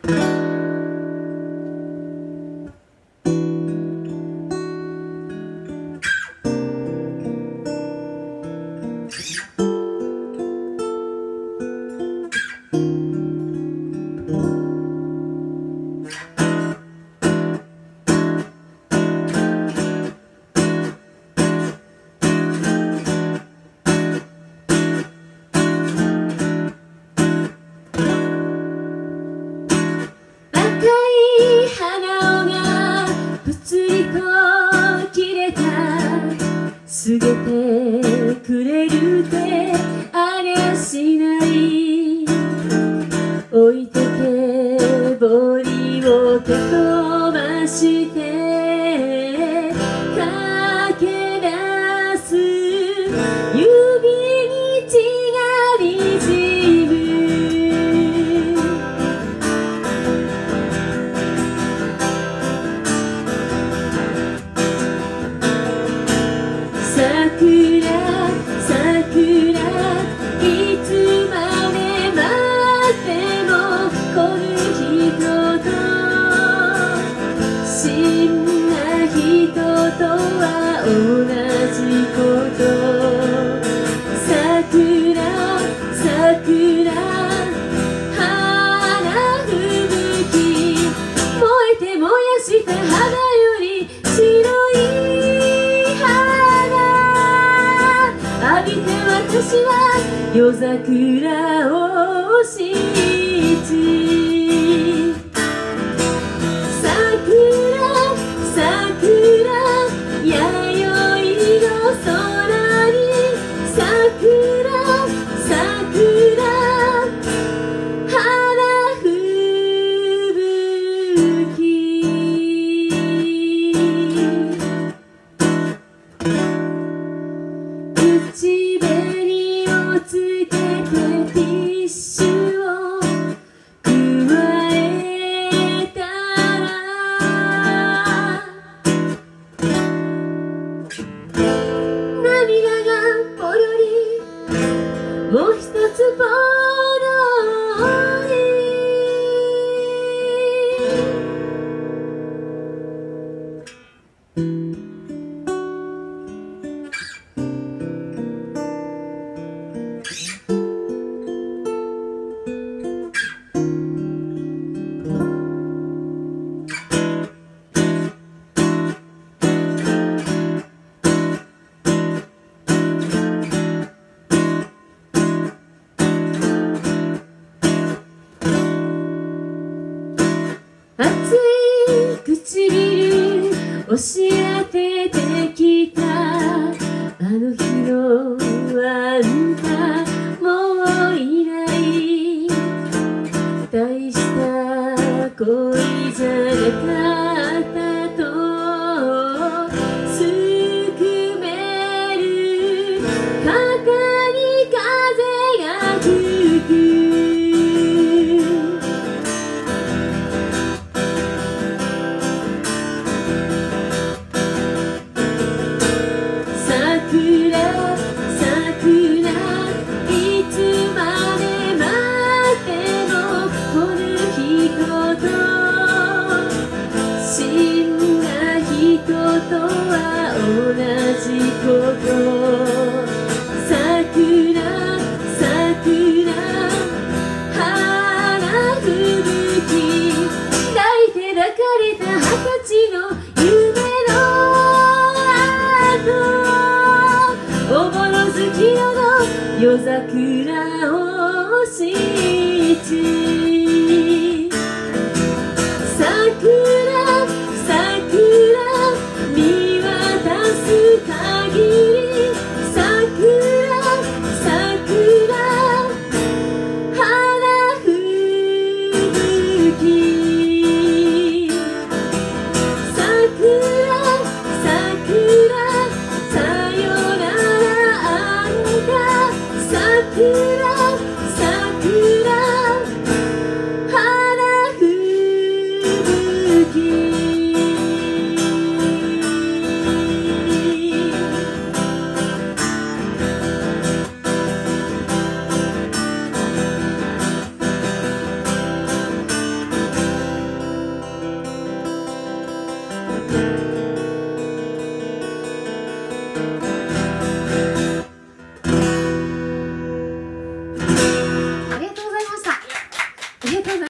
告げてくれるってありゃしない。置いてけぼりを蹴飛ばして駆け出す指に血がにじむ。桜桜いつまで待っても来る人と死んだ人とは同じこと。桜桜花吹雪燃えて燃やした花より白い花浴びて私は夜桜を信じ。桜桜弥生の空に桜桜花吹雪。口紅をつけてティッシュをくわえたら涙がポロリもう一つポロリ。熱い唇押し当ててきたあの日のあんたもういない。大した恋じゃなかったとすくめる肩に風が吹く。桜桜いつまで待っても来る人と死んだ人とは同じこと。桜桜花吹雪抱いて抱かれた20歳の夢のおぼろ月夜の夜桜を信じ。